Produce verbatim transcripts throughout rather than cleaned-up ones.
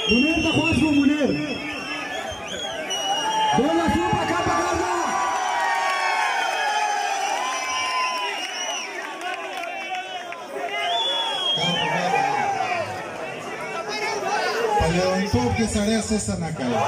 منیر ته خواست کو منیر دولا سو پکا پکا دا لیونتوب کې سړی سسه نه کوي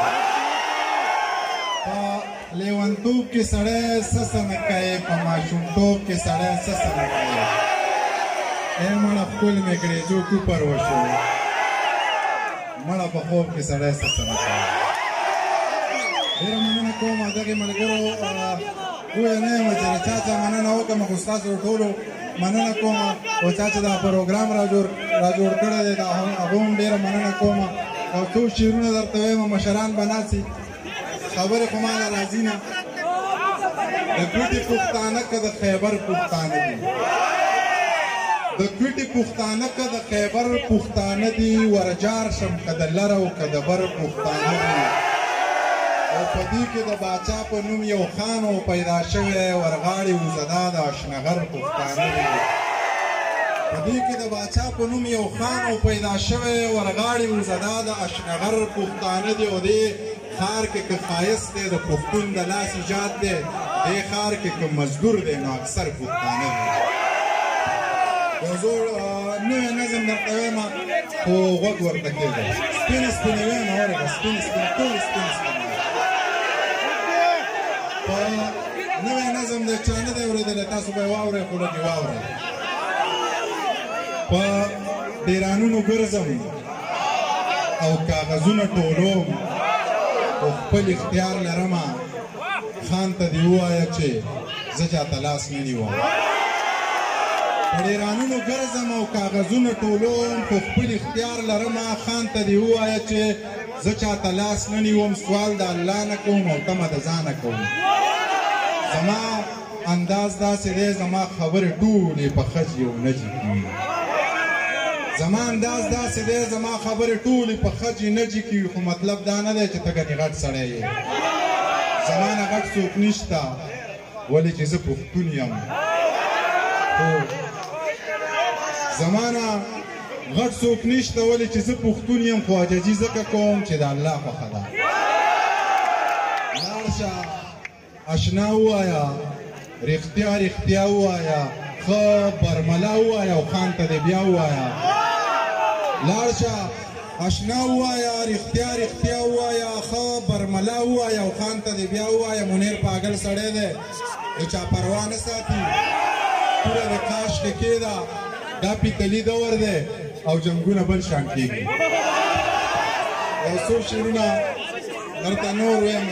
په لیونتوب کې سړی سسه نه کوي په ماشومتوب کې سړی سسه نه کوي ای مړه ښکل مې کړې جو کوپر وشو مړه په خوب کې سړی سسه نه کوي ډېره مننه کوم دغې ملګرو پوه نه یم چې د چا چا مننه وکړم خو ستاسو ټولو مننه کوم او چا چې دا پروګرام را جوړ کړی دی د هغو هم ډېره مننه کوم او څو شعرونه درته وایم مشران به ناڅي خبرې خو ماله راځي نه د کوټې پښتانه که د خیبر پښتانه دي د کوټې پښتانه که د خیبر پښتانه دي ورجار شم که د لر او که د بر پښتانه دي او په دې کې د باچا په نوم یو خان او پیدا شوی ورغاړې وزدا د اشنغر پښتانه دي په دې کې د باچا په نوم یو خان او پیدا شوی ورغاړې وزدا د اشنغر پښتانه دي او دې ښار کې که ښایست دی د پښتون د لاس ایجاد دی دې ښار کې که مزدور دی نو اکثر پښتانه دي یو زوړ نوی نظم درته وایم خو غوږ ورته کېږه سپینې سپینې وایم اورېږه سپینې سپینې ټولې سپینې سپینې په نوی نظم دی چا نه دی اورېدلی تاسو به یې واورئ خو لږ یې واورئ په ډیرانونو ګرځم او کاغذونه ټولوم خو خپل اختیار لرمه خان ته دې ووایه چې زه چاته لاس نه نیوم په ډیرانونو ګرځم او کاغذونه ټولوم خو خپل اختیار لرمه خان ته دې ووایه چې زه چاته لاس نه نیوم سوال د الله نه کوم او تمه د ځانه کوم زما انداز داسې دی زما خبرې ټولې په خجي او نجي کېږي زما انداز داسې دی زما خبرې ټولې په خجي نجي کېږي خو مطلب دا نه دی چې ته ګنې غټ سړی یې زما نه غټ څوک نشته ولې چې زه پښتون یم خو زما نه غټ څوک نشته ولې چې زه پښتون یم خو عاجزي ځکه کوم چې د الله خوښه ده لاړ شه اشنا ووایه رښتیا رښتیا ووایه ښه برمله ووایه او خان ته دې بیا ووایه لاړ شه اشنا ووایه رښتیا رښتیا ووایه ښه برمله ووایه او خان ته دې بیا ووایه منیر پاگل سړی دی د چا پروا نه ساتي توره د کاش کې کېده دا پیتلي دور دی او جنګونه بل شان کېږي یو څو شعرونه درته نور ویم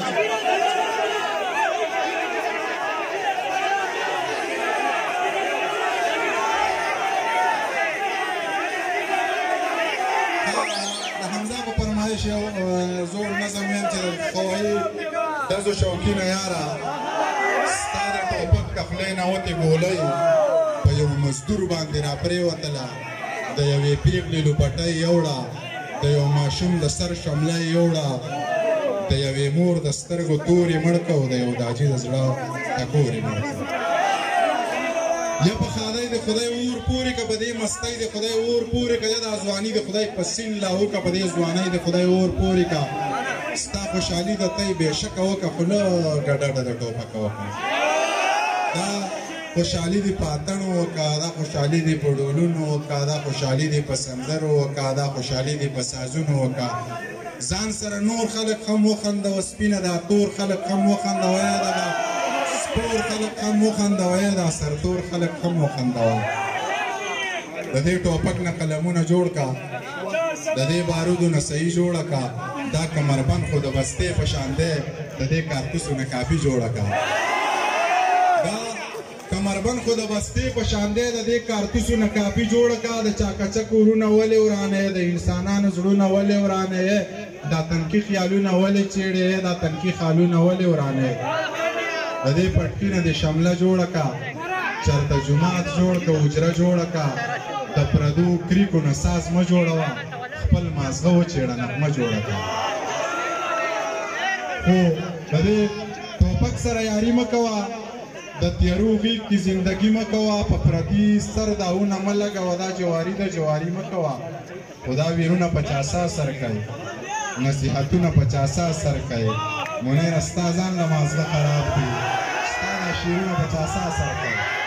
یو زوړ نظم یم چې د قوایي ډزو شوقینه یاره ستا د ټوپک کخلۍ نه وتې ګولۍ په یو مزدور باندې را پرېوتله د یوې پیغلې لوپټۍ یوړه د یو ماشوم د سر شمله یې یوړه د یوې مور د سترګو تورې مړ کړه او د یو داجي د زړه ټکورې مړ کړه یا په خدای د خدای اور پورې که په دې مستۍ د خدای اور پورې که یا د ځواني د خدای په سین لاهو که په دې ځوانۍ د خدای اور پورې که ستا خوشحالي د تی بېشکه وکړه خو لږه ډډه د ټوپکه وکړه دا خوشحالي دې په اتڼو وکړه دا خوشحالي دې په ډولونو وکړه دا خوشحالي دې په سندرو وکړه دا خوشحالي دې په سازونو وکړه ځان سره نور خلک هم وخندوه سپینه دا تور خلک هم وخندوه یاده ده سپور خلک هم وخندوه دا سرتور خلک هم وخندوه د دې ټوپک نه قلمونه جوړ کا د دې بارودو نه صحیح جوړه کا دا کمربند خو د بستې په شان دی د دې کارتوسو نه کافي جوړه کا دا کمربند خو د بستې په شان دی د دې کارتوسو نه کافي جوړه کا د چاکچک ورونه ولې ورانه د انسانانو زړونه ولې ورانه دا تنکي خیالونه ولې چیړې دا تنکي خالونه ولې ورانه د دې پټکي نه د شمله جوړه کا چرته جومات جوړ که حجره جوړه کا د پردو کریکو نه ساز مه جوړوه خپل مازغه وچېړه نغمه جوړه کا خو د دې ټوپک سره یاري مه کوه د تیارو غیږ کې زندګي مه کوه په پردي سر داونه مه لګوه دا جواري د جواري مه کوه خو دا ویرونه په چاسا سر کوي نصیحتونه په چا اساس سر کوي منیر ستا ځان له مازغه خراب دي ستا دا شعرونه په چا اساس سر کوي